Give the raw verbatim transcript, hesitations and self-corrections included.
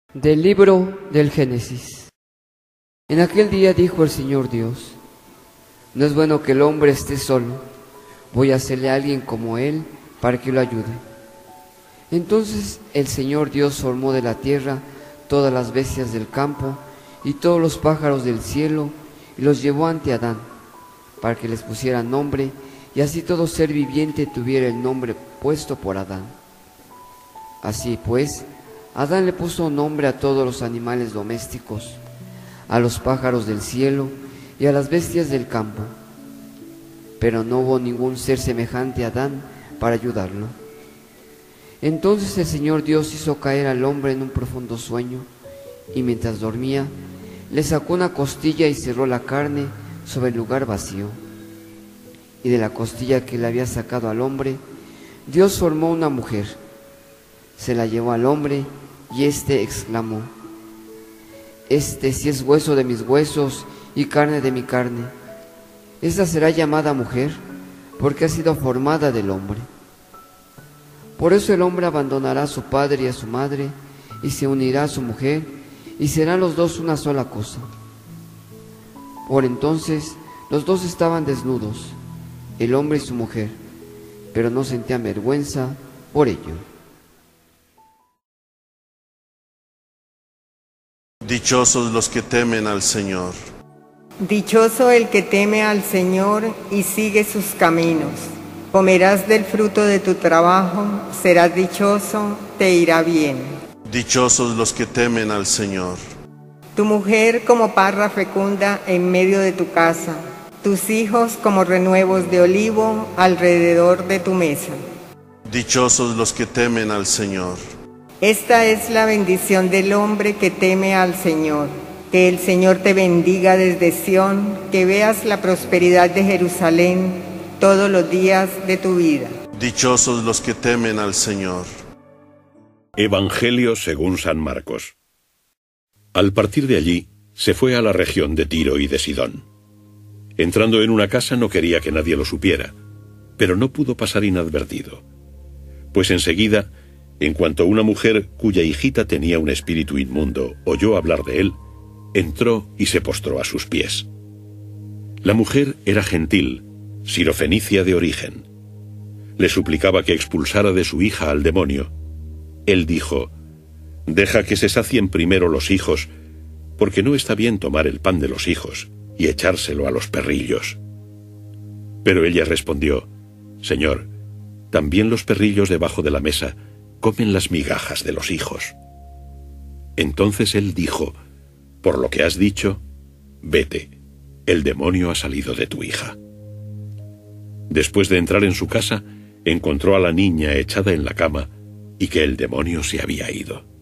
Del libro del Génesis. En aquel día dijo el Señor Dios: no es bueno que el hombre esté solo, voy a hacerle a alguien como él para que lo ayude. Entonces el Señor Dios formó de la tierra todas las bestias del campo y todos los pájaros del cielo, y los llevó ante Adán, para que les pusiera nombre, y así todo ser viviente tuviera el nombre puesto por Adán. Así pues, Adán le puso nombre a todos los animales domésticos, a los pájaros del cielo y a las bestias del campo. Pero no hubo ningún ser semejante a Adán para ayudarlo. Entonces el Señor Dios hizo caer al hombre en un profundo sueño, y mientras dormía, le sacó una costilla y cerró la carne sobre el lugar vacío. Y de la costilla que le había sacado al hombre, Dios formó una mujer. Se la llevó al hombre, y éste exclamó: Este sí es hueso de mis huesos y carne de mi carne. Esta será llamada mujer, porque ha sido formada del hombre. Por eso el hombre abandonará a su padre y a su madre, y se unirá a su mujer, y serán los dos una sola cosa. Por entonces los dos estaban desnudos, el hombre y su mujer, pero no sentían vergüenza por ello. Dichosos los que temen al Señor. Dichoso el que teme al Señor y sigue sus caminos. Comerás del fruto de tu trabajo, serás dichoso, te irá bien. Dichosos los que temen al Señor. Tu mujer como parra fecunda en medio de tu casa, tus hijos como renuevos de olivo alrededor de tu mesa. Dichosos los que temen al Señor. Esta es la bendición del hombre que teme al Señor. Que el Señor te bendiga desde Sión, que veas la prosperidad de Jerusalén todos los días de tu vida. Dichosos los que temen al Señor. Evangelio según San Marcos. Al partir de allí, se fue a la región de Tiro y de Sidón. Entrando en una casa no quería que nadie lo supiera, pero no pudo pasar inadvertido. Pues enseguida, en cuanto una mujer cuya hijita tenía un espíritu inmundo oyó hablar de él, entró y se postró a sus pies. La mujer era gentil, sirofenicia de origen. Le suplicaba que expulsara de su hija al demonio. Él dijo: «Deja que se sacien primero los hijos, porque no está bien tomar el pan de los hijos y echárselo a los perrillos». Pero ella respondió: «Señor, también los perrillos debajo de la mesa comen las migajas de los hijos». Entonces él dijo: «Por lo que has dicho, vete, el demonio ha salido de tu hija». Después de entrar en su casa, encontró a la niña echada en la cama y que el demonio se había ido.